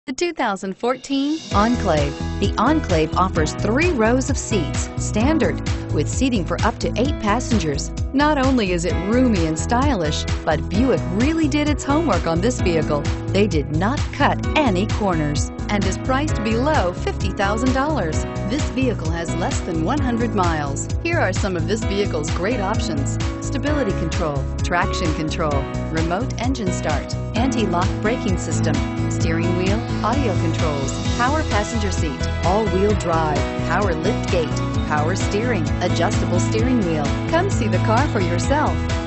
The 2014 Enclave. The Enclave offers 3 rows of seats, standard, with seating for up to 8 passengers. Not only is it roomy and stylish, but Buick really did its homework on this vehicle. They did not cut any corners and is priced below $50,000. This vehicle has less than 100 miles. Here are some of this vehicle's great options: stability control, traction control, remote engine start, anti-lock braking system, steering wheel audio controls, power passenger seat, all-wheel drive, power lift gate, power steering, adjustable steering wheel. Come see the car for yourself.